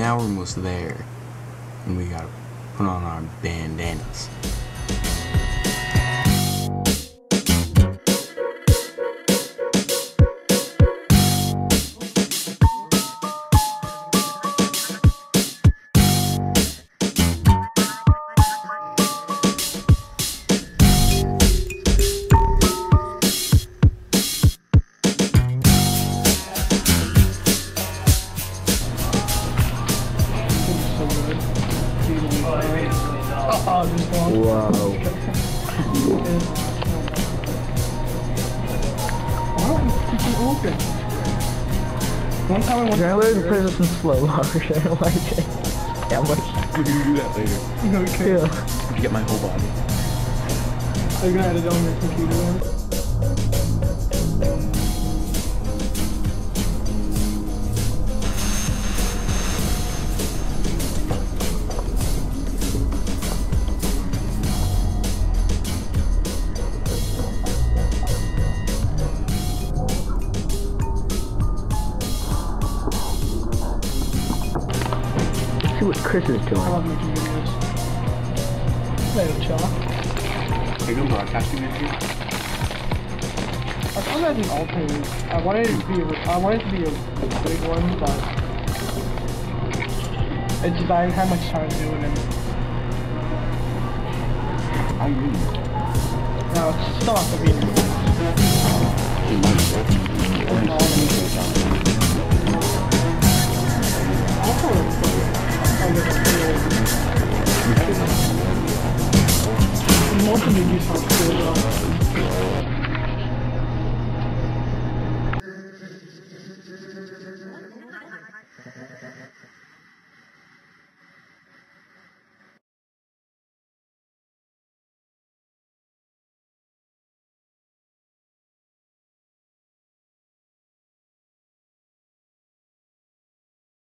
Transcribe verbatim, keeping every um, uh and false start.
now we're almost there. And we gotta put on our bandanas. Wow. One time I went You're gonna learn to put this in slow motion. I don't like it. Yeah, much. We can do that later. Okay. Yeah. To get my whole body. Are you gonna edit on your computer then? See what Chris is doing. I love making videos. Later, chalk. Are you doing broadcasting this year? I thought that was an alternate. I wanted it to be a, I wanted it to be a big one, but it's just I didn't have much time to do it. And I really. now it's still have to be. Most of the use sounds cool though.